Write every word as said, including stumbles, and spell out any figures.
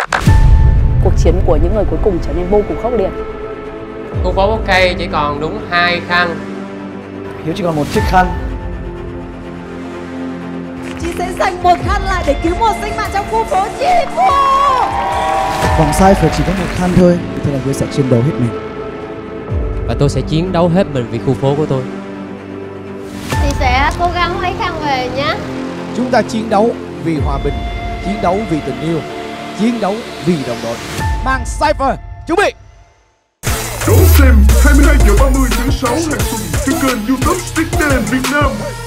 Cuộc chiến của những người cuối cùng trở nên vô cùng khốc liệt. Khu phố bốc cây chỉ còn đúng hai khăn. Hiếu chỉ còn một chiếc khăn. Chị sẽ dành một khăn lại để cứu một sinh mạng trong khu phố chị Phu. Vòng Cypher chỉ có một khăn thôi, thế là Hiếu sẽ chiến đấu hết mình. Và tôi sẽ chiến đấu hết mình vì khu phố của tôi. Chị sẽ cố gắng lấy khăn về nhé. Chúng ta chiến đấu vì hòa bình, chiến đấu vì tình yêu, chiến đấu vì đồng đội. Mang Cypher, chuẩn bị. Đón xem hai mươi hai giờ ba mươi tháng sáu hàng tuần trên kênh YouTube Stickman Việt Nam.